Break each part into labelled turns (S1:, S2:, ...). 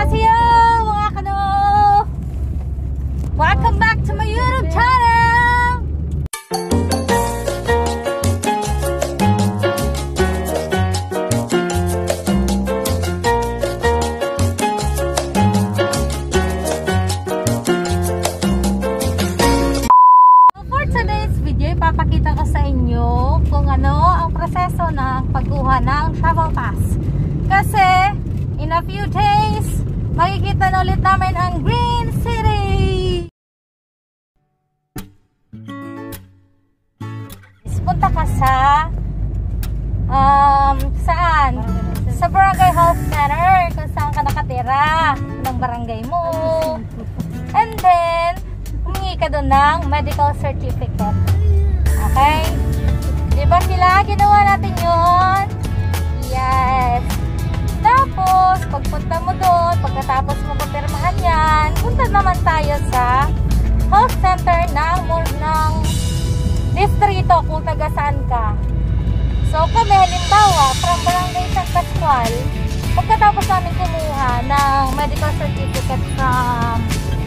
S1: 안녕하세요 mga kano! Welcome back to my YouTube channel! So for today's video, ipapakita ko sa inyo kung ano ang proseso ng pagkuha ng travel pass. Kasi in a few days, makikita na ulit namin ang Green City! Punta ka sa saan? Sa Barangay Health Center kung saan ka nakatira ng barangay mo. And then, humingi ka doon ng medical certificate. Okay? Diba sila? Ginawa natin yun? Yes! Tapos, pagpunta mo doon, pagkatapos mo papirmahan yan, punta naman tayo sa health center ng distrito kung taga saan ka. So, kami halimbawa, from Barangay San Pascual, pagkatapos namin kumuha ng medical certificate from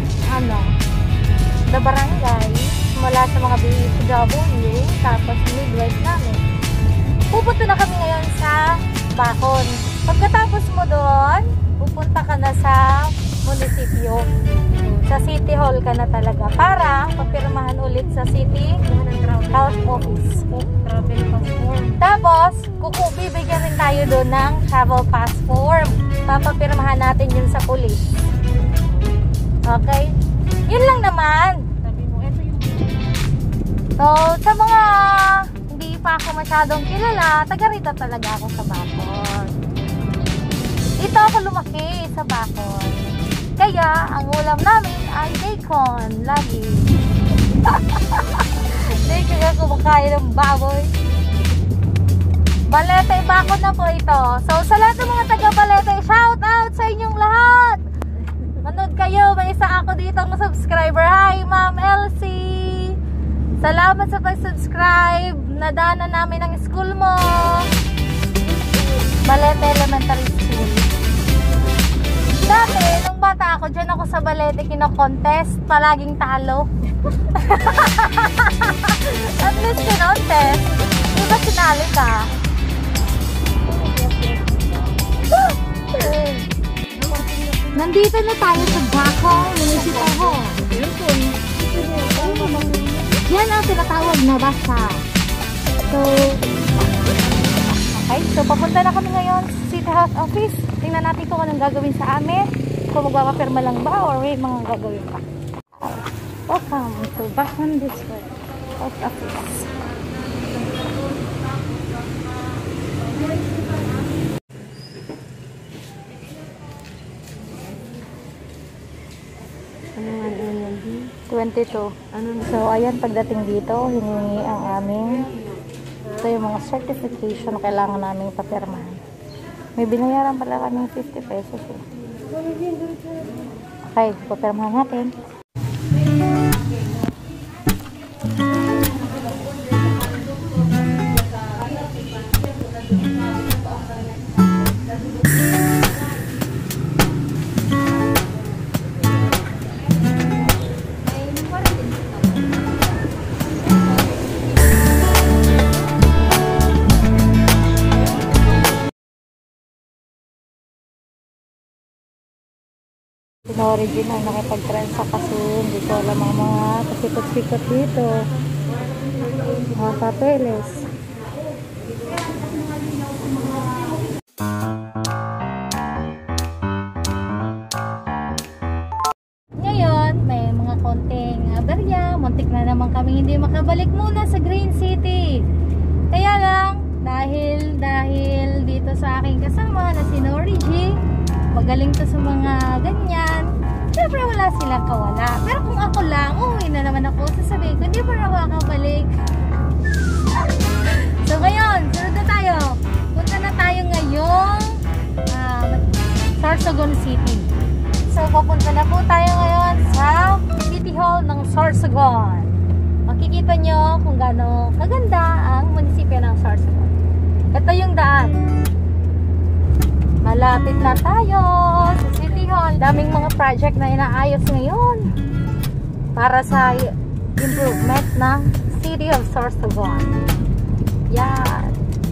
S1: the barangay, mula sa mga BHW, tapos midwife namin. Pupunta na kami ngayon sa Bacon. Pagkatapos mo doon, pupunta ka na sa munisipyo. Sa City Hall ka na talaga para papirmahan ulit sa City Health Office. Travel passport. Tapos, bibigyan rin tayo doon ng travel passport. Papapirmahan natin yun sa police. Okay? Yun lang naman. So, sa mga hindi pa ako masyadong kilala, taga rito talaga ako sa Bacon. Ito ako lumaki sa Bacon. Kaya, ang ulam namin ay bacon. Lagi. Hindi kaya kumakain ng baboy. Balete, Bacon na po ito. So, sa lahat ng mga taga Balete, shout out sa inyong lahat. Manood kayo. May isa ako ditong subscriber. Hi, Ma'am Elsie. Salamat sa pag-subscribe. Nadaanan namin ang school mo. Balete Elementary School. Dati, nung bata ako, dyan ako sa Balete kino-contest, palaging talo. At least kino-contest. Di ba sinali ka? Nandito na tayo sa Bacon, Municipal Hall. Yan ang tinatawag na basa. So, okay. So, papunta na kami ngayon sa City Health Office. Tingnan natin kung anong gagawin sa amin. Kung magpapapirma lang ba or may mga gagawin pa. Welcome to Bacon District Health Office. Ano nga yun? 22. So, ayan, pagdating dito, hiningi ang aming ito yung mga certification na kailangan namin papirmahan. May binayaran pala kami 50 pesos eh. Okay, papirmahan natin. Original nakipag-transa kasi hindi ko alam ang mga pasikot-sikot dito, mga papeles. Ngayon may mga konting aberya, muntik na naman kami hindi makabalik muna sa Green City. Kaya lang dahil dito sa aking kasama na si Nori G, magaling to sa mga ganyan. Siyempre wala silang kawala. Pero kung ako lang, uwi na naman ako. Sasabihin ko, hindi pa na makakabalik. So ngayon, sunod na tayo. Punta na tayo ngayong Sorsogon City. So pupunta na po tayo ngayon sa City Hall ng Sorsogon. Makikita nyo kung gaano kaganda ang munisipyo ng Sorsogon. Ito yung daan. Malapit na tayo sa City Hall. daming mga project na inaayos ngayon para sa improvement ng City of Sorsogon. Yan.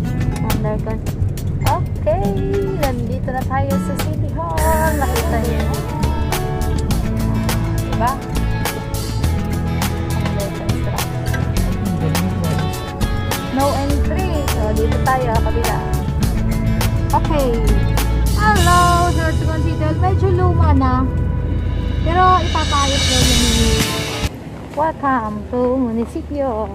S1: Okay, nandito na tayo sa City Hall. Nakita niyo. Diba? No entry. So, dito tayo, kabila. Okay. Hello, Sorsogon City Hall. Medyo luma na. Pero ipapayos na yung welcome to munisipyo.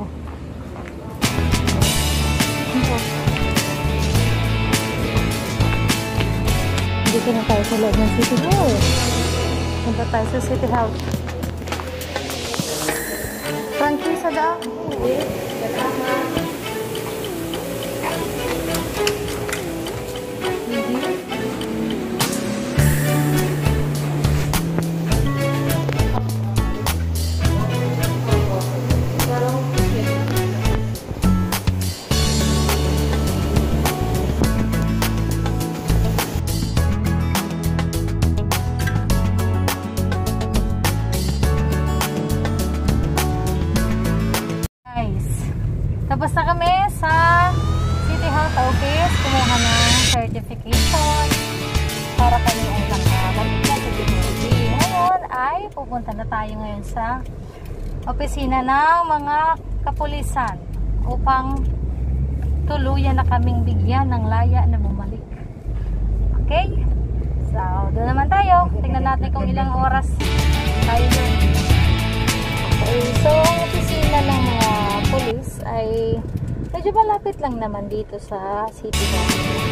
S1: Dito na tayo sa loob ng City Hall. Punta tayo sa City Hall. Frankie sa daan. Tapos na kami sa City Hall Office. Kumuha ng certification para kami ay nakabalik na sa DMV. Ngayon ay pupunta na tayo ngayon sa opisina ng mga kapulisan upang tuluyan na kaming bigyan ng laya na bumalik. Okay? So, doon naman tayo. Tingnan natin kung ilang oras tayo doon. Okay, so ang opisina ng mga pulis ay medyo malapit lang naman dito sa City Hall.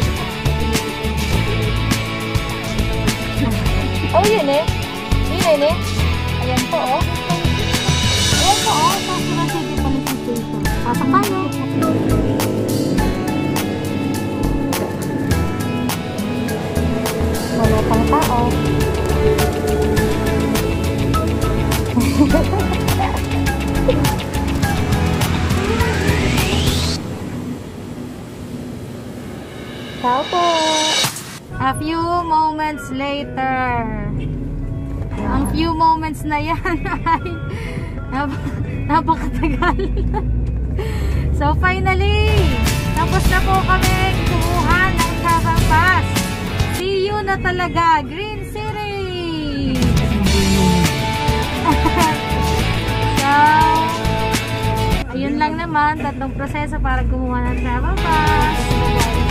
S1: Oh, yun eh. Yun eh. Ayan po, oh. Ayan po, oh. Sa City Police Station. Pasok tayo. Wala pang tao. Tao po. A few moments later. Ang few moments na yan ay napakatagal. So finally, tapos na po kami kumuha ng travel pass. See you na talaga, Green City! So, ayun lang naman, tatlong proseso para kumuha ng travel pass.